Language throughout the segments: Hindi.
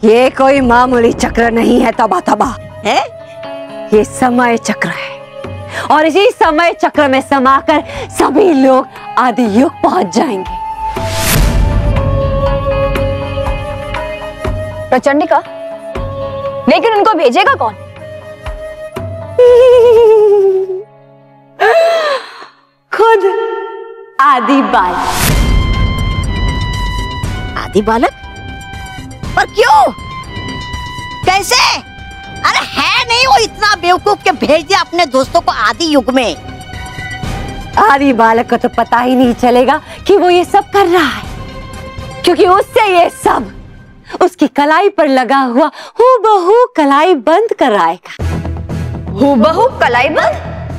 ये कोई मामूली चक्र नहीं है तबा तबा है, ये समय चक्र है और इसी समय चक्र में समाकर सभी लोग आदि युग पहुंच जाएंगे। प्रचंडिका, लेकिन उनको भेजेगा कौन? खुद आदि बालक। आदि बालक? पर क्यों? कैसे? अरे है नहीं वो इतना बेवकूफ के भेज दिया अपने दोस्तों को आदि युग में। आदि बालक को तो पता ही नहीं चलेगा कि वो ये सब कर रहा है, क्योंकि उससे ये सब उसकी कलाई पर लगा हुआ हूबहू कलाई बंद कराएगा। हूबहू कलाई बंद?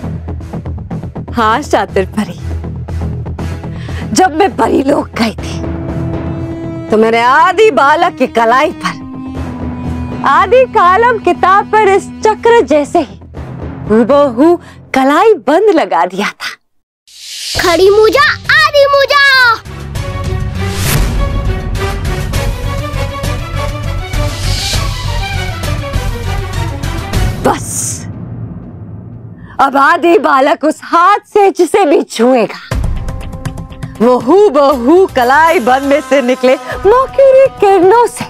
हाँ शातिर परी, जब मैं परीलोक गई थी तो मैंने आदि बालक की कलाई पर आदि कालम किताब पर इस चक्र जैसे ही हूबहू कलाई बंद लगा दिया था। खड़ी मुजा आदि मुजा। बस अब आदि बालक उस हाथ से जिसे भी छुएगा वो हूबहू कलाई बंद में से निकले मौकेरी किरणों से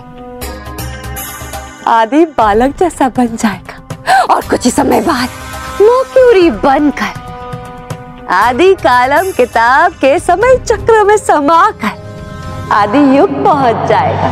आदि बालक जैसा बन जाएगा और कुछ ही समय बाद मौकेरी बनकर आदि कालम किताब के समय चक्र में समाकर आदि युग पहुंच जाएगा।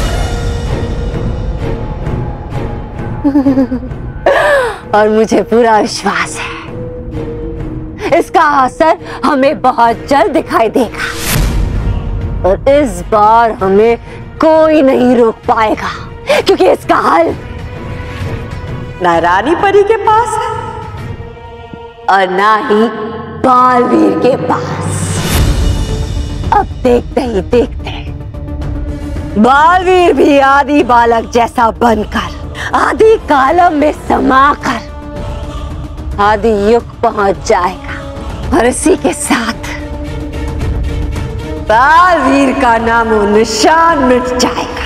और मुझे पूरा विश्वास है इसका असर हमें बहुत जल्द दिखाई देगा और इस बार हमें कोई नहीं रोक पाएगा, क्योंकि इसका हल ना रानी परी के पास है और ना ही बालवीर के पास। अब देखते ही देखते बालवीर भी आदि बालक जैसा बनकर आदि कालम में समाकर आदि युग पहुंच जाएगा और इसी के साथ बालवीर का नामो निशान मिट जाएगा।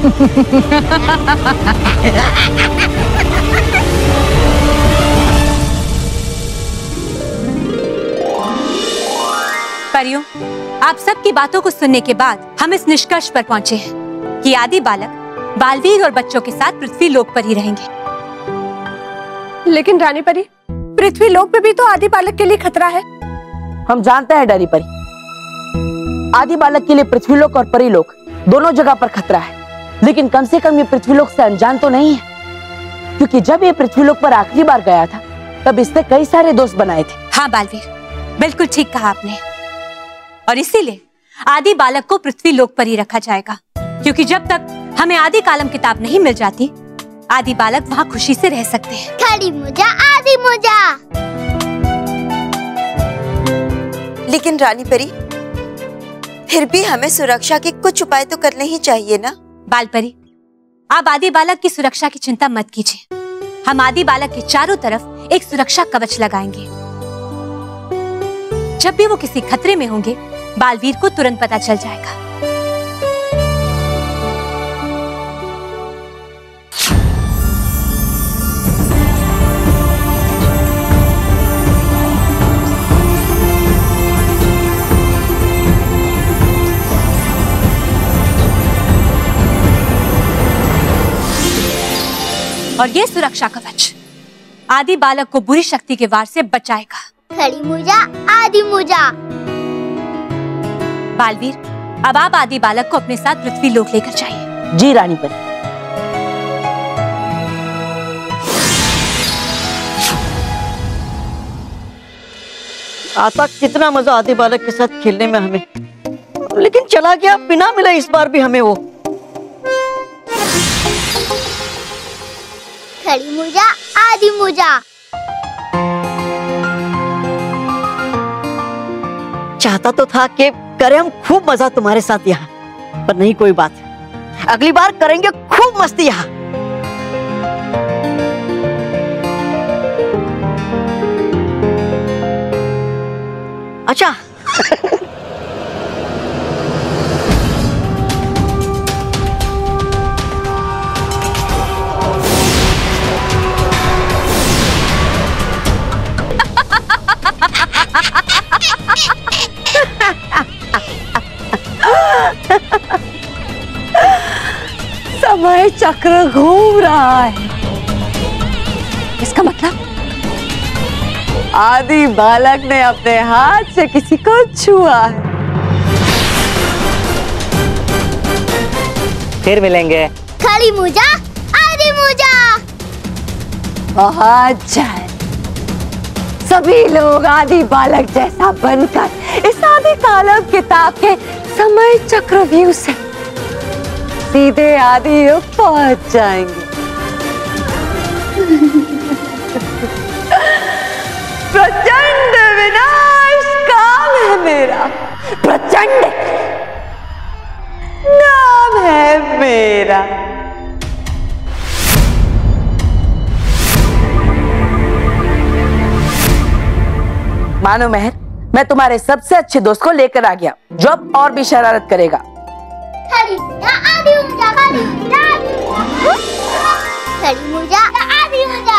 परियों, आप सबकी बातों को सुनने के बाद हम इस निष्कर्ष पर पहुंचे हैं कि आदि बालक बालवीर और बच्चों के साथ पृथ्वी लोक पर ही रहेंगे। लेकिन रानी परी, पृथ्वी लोक में भी तो आदि बालक के लिए खतरा है। हम जानते हैं रानी परी, आदि बालक के लिए पृथ्वीलोक और परीलोक दोनों जगह पर खतरा है, लेकिन कम से कम ये पृथ्वीलोक से अनजान तो नहीं है, क्योंकि जब ये पृथ्वीलोक पर आखिरी बार गया था तब इसने कई सारे दोस्त बनाए थे। हाँ बालवीर, बिल्कुल ठीक कहा आपने। और इसीलिए आदि बालक को पृथ्वी लोक पर ही रखा जाएगा, क्योंकि जब तक हमें आदि कालम किताब नहीं मिल जाती आदि बालक वहाँ खुशी से रह सकते हैं। खड़ी मुजा आदि मुजा। लेकिन रानी परी, फिर भी हमें सुरक्षा के कुछ उपाय तो करने ही चाहिए ना। बाल परी, आप आदि बालक की सुरक्षा की चिंता मत कीजिए। हम आदि बालक के चारों तरफ एक सुरक्षा कवच लगाएंगे। जब भी वो किसी खतरे में होंगे बालवीर को तुरंत पता चल जाएगा। और ये सुरक्षा कवच आदि बालक को बुरी शक्ति के वार से बचाएगा। खड़ी मुजा आदि मुजा। बालवीर, अब आप आदि बालक को अपने साथ पृथ्वी लोक लेकर जाइए। जी रानी परी। आता कितना मजा आदि बालक के साथ खेलने में हमें, लेकिन चला गया बिना मिला इस बार भी हमें वो। खड़ी मुजा आदि मुजा। चाहता तो था कि करें हम खूब मजा तुम्हारे साथ यहाँ, पर नहीं कोई बात, अगली बार करेंगे खूब मस्ती यहाँ। अच्छा समय चक्र घूम रहा है। इसका मतलब आदि बालक ने अपने हाथ से किसी को छुआ है। फिर मिलेंगे। खड़ी मुजा आदि मुजा। बहुत जल्द सभी लोग आदि बालक जैसा बनकर इस आदि कालम किताब के समय चक्रव्यूह से सीधे आदि युग पहुंच जाएंगे। प्रचंड विनाश काल है मेरा, प्रचंड नाम है मेरा। मानो मेहर, मैं तुम्हारे सबसे अच्छे दोस्त को लेकर आ गया जो अब और भी शरारत करेगा। खड़ी मुजा आदि मुजा, खड़ी मुजा खड़ी मुजा आदि मुजा।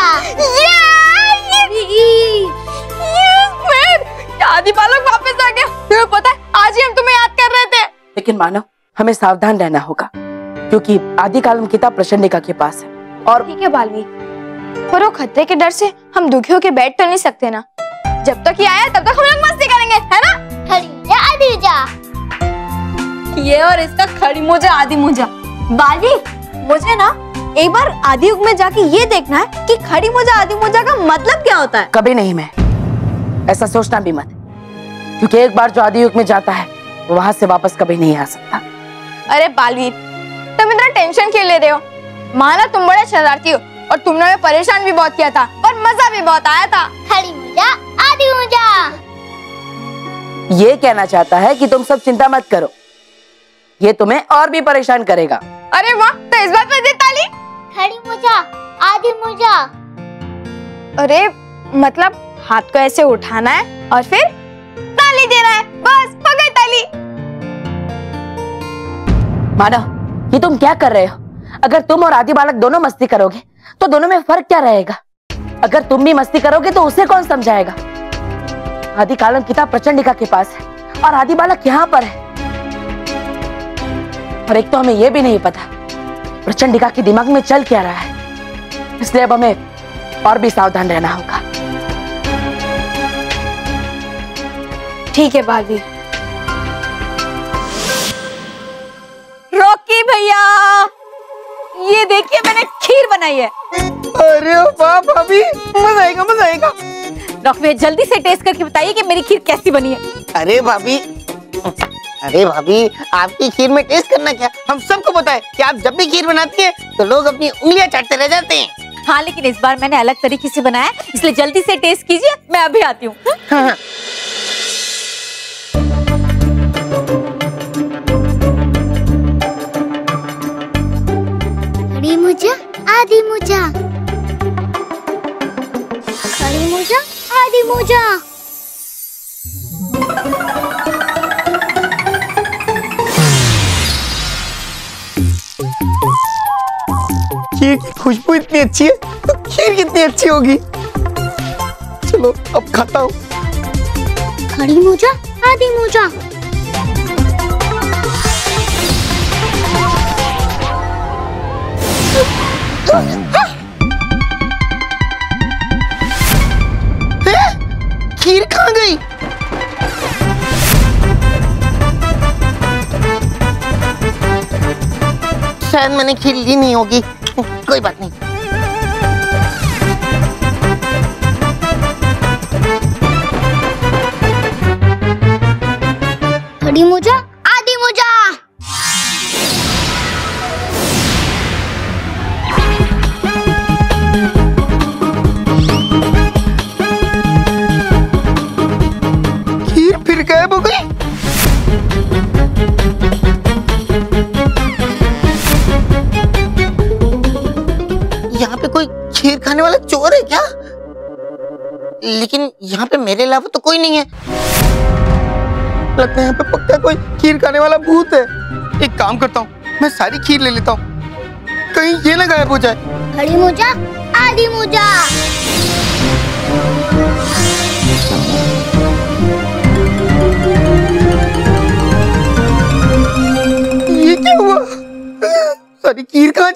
आदि बालक वापस आ गया। तुम्हें पता है आज ही हम तुम्हें याद कर रहे थे। लेकिन मानो हमें सावधान रहना होगा क्योंकि आदि कालम किताब प्रचंडिका के पास है। और ठीक है बालवीर, पर वो खतरे के डर से हम दुखी होकर बैठ तो नहीं सकते ना। जब तक ये आया तब तक हम लोग मस्ती करेंगे, है ना? खड़ी मुजा आदि मुजा। ये और इसका खड़ी मुजा आदि मुजा। बालवीर, मुझे ना एक बार आदि युग में जाके ये देखना है कि खड़ी मुजा आदि मुजा का मतलब क्या होता है। कभी नहीं, मैं ऐसा सोचना भी मत, क्योंकि एक बार जो आदि युग में जाता है वो वहां से वापस कभी नहीं आ सकता। अरे बालवीर, तुम इतना टेंशन क्यों ले रहे हो? माना तुम बड़े शरारती हो और तुमने हमें परेशान भी बहुत किया था, पर मजा भी बहुत आया था। खड़ी मुजा आदि मुजा। ये कहना चाहता है कि तुम सब चिंता मत करो, ये तुम्हें और भी परेशान करेगा। अरे वाह, तो इस बात पर दे ताली। खड़ी मुजा आदि मुजा। अरे मतलब हाथ को ऐसे उठाना है और फिर ताली देना है, बस हो गई ताली। मानव, ये तुम क्या कर रहे हो? अगर तुम और आदि बालक दोनों मस्ती करोगे तो दोनों में फर्क क्या रहेगा? अगर तुम भी मस्ती करोगे तो उसे कौन समझाएगा? आदि कालम किताब प्रचंडिका के पास है और आदि बालक यहाँ पर है। और एक तो हमें यह भी नहीं पता प्रचंडिका के दिमाग में चल क्या रहा है, इसलिए अब हमें और भी सावधान रहना होगा। ठीक है बालवीर। रॉकी भैया, ये देखिए मैंने खीर बनाई है। अरे वाह भाभी, मजा आएगा मजा आएगा। रॉकी भैया जल्दी से टेस्ट करके बताइए कि मेरी खीर कैसी बनी है। अरे भाभी, आपकी खीर में टेस्ट करना क्या, हम सबको पता है कि आप जब भी खीर बनाती है तो लोग अपनी उंगलियां चाटते रह जाते हैं। हाँ, लेकिन इस बार मैंने अलग तरीके से बनाया, इसलिए जल्दी से टेस्ट कीजिए, मैं अभी आती हूँ। हाँ। खड़ी मुजा आदि मुजा। खड़ी मुजा आदि मुजा। खीर की खुशबू इतनी अच्छी है तो खीर कितनी अच्छी होगी। चलो अब खाता हूँ। खड़ी मुजा आदि मुजा। खीर कहाँ गई? शायद मैंने खीर ली नहीं होगी, कोई बात नहीं। खड़ी मुजा आदि मुजा। खीर फिर गायब हो गई। यहाँ पे कोई खीर खाने वाला चोर है क्या? लेकिन यहाँ पे मेरे अलावा तो कोई नहीं है। लगता है यहाँ पे पक्का कोई खीर खाने वाला भूत है। एक काम करता हूँ, मैं सारी खीर ले लेता हूँ, कहीं ये ना गायब हो जाए। खड़ी मुजा आदि मुजा।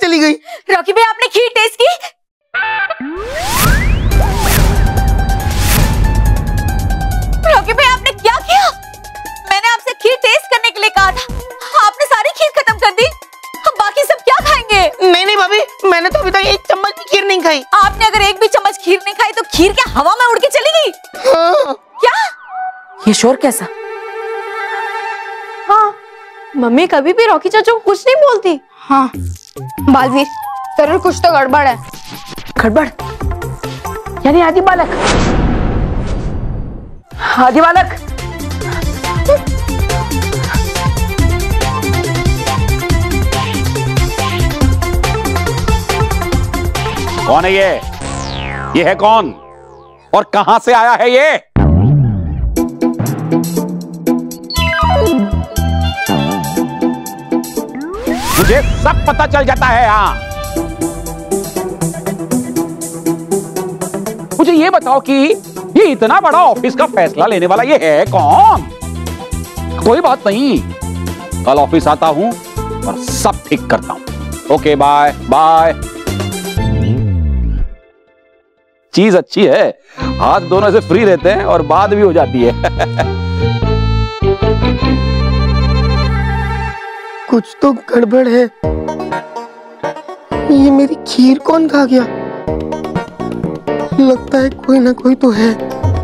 चली गई। रॉकी भाई आपने खीर टेस्ट की? रॉकी भाई आपने क्या किया? मैंने आपसे खीर टेस्ट करने के लिए कहा था, आपने सारी खीर खत्म कर दी। हम बाकी सब क्या खाएंगे? नहीं भाभी, मैंने तो अभी तक एक चम्मच भी खीर नहीं खाई। आपने अगर एक भी चम्मच खीर नहीं खाई तो खीर क्या हवा में उड़ के चली गई? हाँ। क्या? ये शोर कैसा? हाँ, मम्मी कभी भी रॉकी चाचा को कुछ नहीं बोलती। हाँ, बालवीर जरूर कुछ तो गड़बड़ है। गड़बड़? यानी आदि बालक? आदि बालक? कौन है ये? ये है कौन और कहां से आया है ये? मुझे सब पता चल जाता है। हाँ, मुझे ये बताओ कि ये इतना बड़ा ऑफिस का फैसला लेने वाला ये है कौन? कोई बात नहीं, कल ऑफिस आता हूं और सब ठीक करता हूं। Okay, bye bye. चीज अच्छी है, हाथ दोनों से फ्री रहते हैं और बात भी हो जाती है। कुछ तो गड़बड़ है। ये मेरी खीर कौन खा गया? लगता है कोई ना कोई तो है।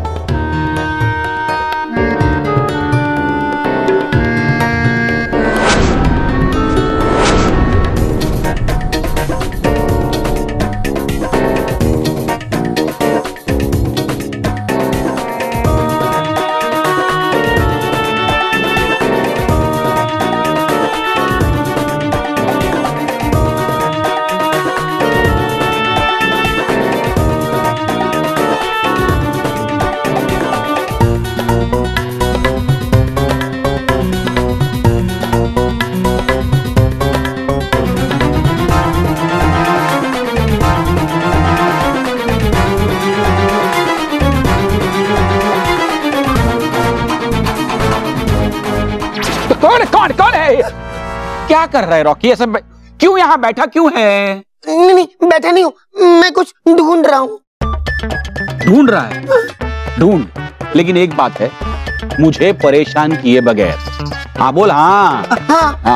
कौन है? क्या कर रहा है रॉकी? ऐसा क्यों यहाँ बैठा क्यों है? नहीं, बैठा नहीं हूँ, मैं कुछ ढूंढ रहा हूँ। ढूंढ रहा है? ढूंढ, लेकिन एक बात है, मुझे परेशान किए बगैर। हाँ बोल। हाँ हाँ हाँ।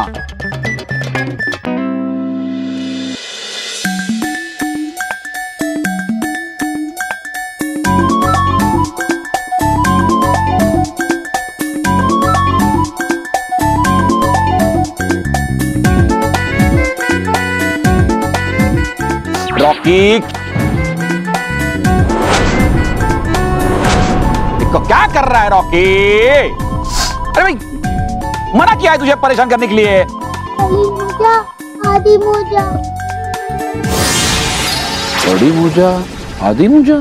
रॉकी, देखो क्या कर रहा है रॉकी? अरे भाई, मना किया है तुझे परेशान करने के लिए। आदि मोजा, बड़ी मोजा, आदि मोजा।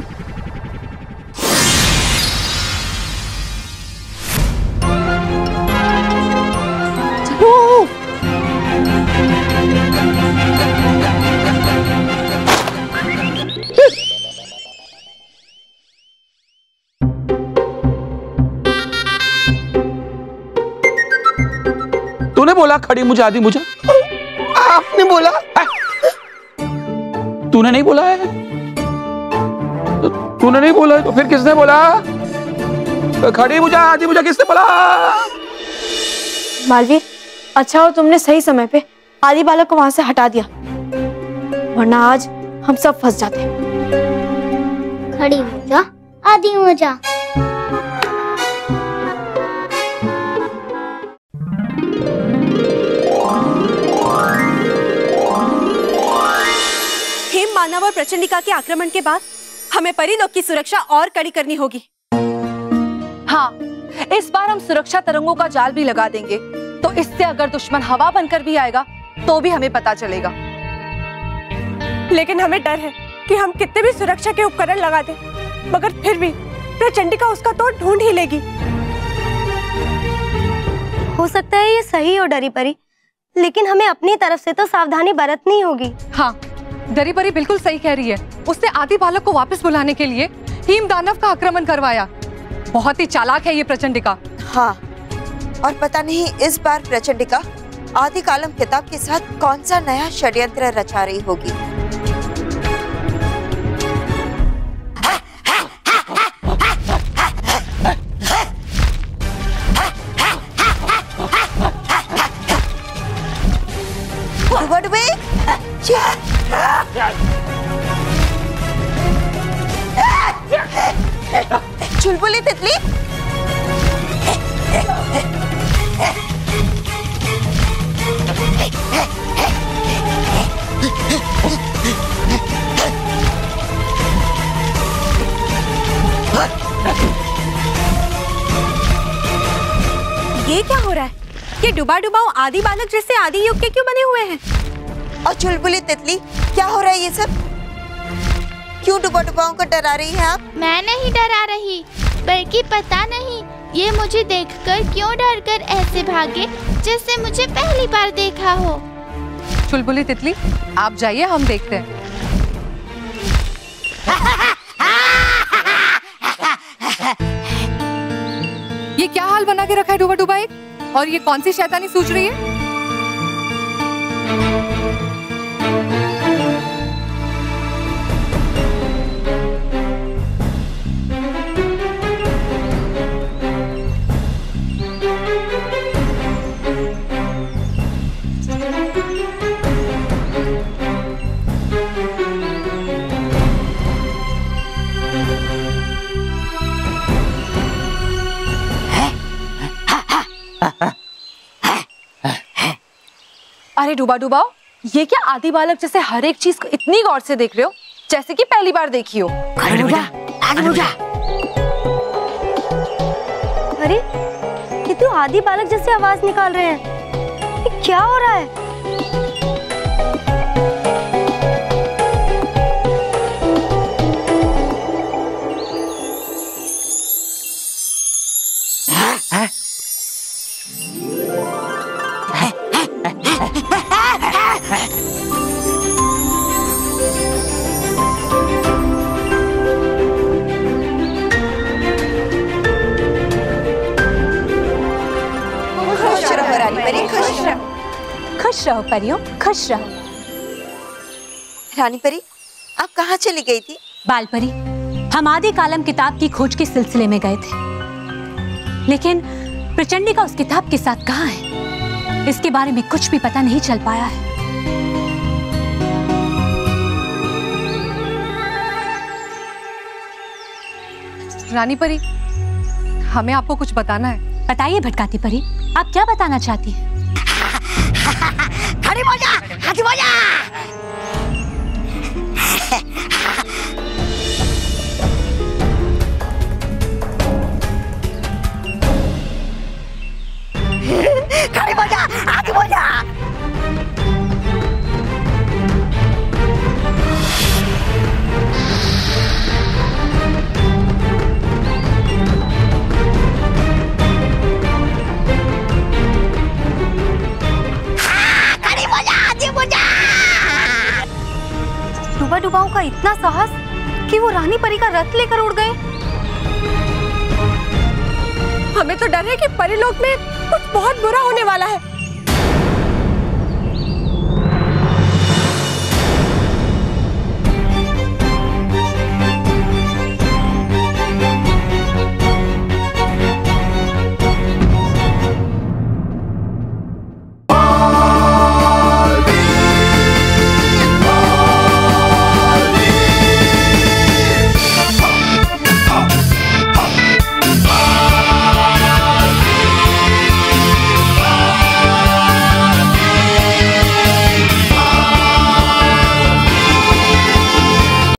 तूने बोला खड़ी मुझे आदि मुझे? आपने बोला। तूने नहीं बोला है? तूने नहीं बोला है तो फिर किसने बोला? खड़ी मुझे आदि मुझे किसने बोला? बालवीर, अच्छा हो तुमने सही समय पे आदि बालक को वहां से हटा दिया, वरना आज हम सब फंस जाते। खड़ी मोजा, आदि मोजा। मानव और प्रचंडिका के आक्रमण के बाद हमें परिलोक की सुरक्षा और कड़ी करनी होगी। हाँ, इस बार हम सुरक्षा तरंगों का जाल भी लगा देंगे, तो इससे अगर दुश्मन हवा बनकर भी आएगा तो भी हमें पता चलेगा। लेकिन हमें डर है कि हम कितने भी सुरक्षा के उपकरण लगा दें, मगर फिर भी प्रचंडिका उसका तोड़ ढूंढ ही लेगी। हो सकता है ये सही हो डरी परी, लेकिन हमें अपनी तरफ से तो सावधानी बरतनी होगी। हाँ, डरी परी बिल्कुल सही कह रही है। उसने आदि बालक को वापस बुलाने के लिए हीम दानव का आक्रमण करवाया। बहुत ही चालाक है ये प्रचंडिका। हाँ, और पता नहीं इस बार प्रचंडिका आदि कालम किताब के साथ कौन सा नया षड्यंत्र रचा रही होगी। चुलबुली तितली, ये क्या हो रहा है? ये डुबा डुबाओ आदि बालक जैसे आदि युग के क्यों बने हुए हैं? और चुलबुली तितली, क्या हो रहा है ये सब? क्यों डुबा डुबाओं को डरा रही हैं आप? मैं नहीं डरा रही, बल्कि पता नहीं ये मुझे देखकर क्यों डरकर ऐसे भागे जैसे मुझे पहली बार देखा हो। चुलबुली तितली, आप जाइए, हम देखते हैं। ये क्या हाल बना के रखा है डुबा डुबा एक? और ये कौन सी शैतानी सूझ रही है? अरे डुबा डुबाओ, ये क्या आदि बालक जैसे हर एक चीज को इतनी गौर से देख रहे हो जैसे कि पहली बार देखी हो? अरे ये तो आदि बालक जैसे आवाज निकाल रहे हैं, ये क्या हो रहा है? खुश रहो परियों, खुश रहो। रानी परी, आप कहाँ चली गई थी? बाल परी, हम आदि कालम किताब की खोज के सिलसिले में गए थे, लेकिन प्रचंडी का उस किताब के साथ कहाँ है, इसके बारे में कुछ भी पता नहीं चल पाया है। रानी परी, हमें आपको कुछ बताना है। बताइए भटकाती परी, आप क्या बताना चाहती हैं? खड़ी हो जा, हाथी हो जा। खड़ी हो जा, हाथी हो जा। डुबा डुबाओं का इतना साहस कि वो रानी परी का रथ लेकर उड़ गए। हमें तो डर है कि परिलोक में कुछ बहुत बुरा होने वाला है।